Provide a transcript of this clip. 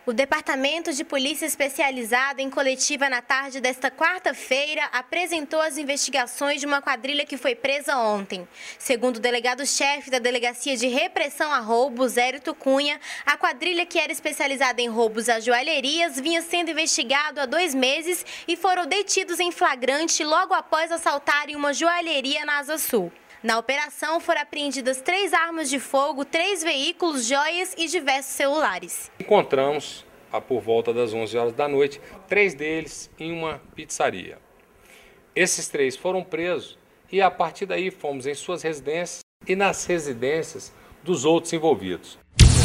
O Departamento de Polícia Especializado, em coletiva na tarde desta quarta-feira, apresentou as investigações de uma quadrilha que foi presa ontem. Segundo o delegado-chefe da Delegacia de Repressão a Roubos, Érito Cunha, a quadrilha, que era especializada em roubos a joalherias, vinha sendo investigado há 2 meses e foram detidos em flagrante logo após assaltarem uma joalheria na Asa Sul. Na operação foram apreendidas 3 armas de fogo, 3 veículos, joias e diversos celulares. Encontramos, por volta das 11 horas da noite, 3 deles em uma pizzaria. Esses 3 foram presos e a partir daí fomos em suas residências e nas residências dos outros envolvidos.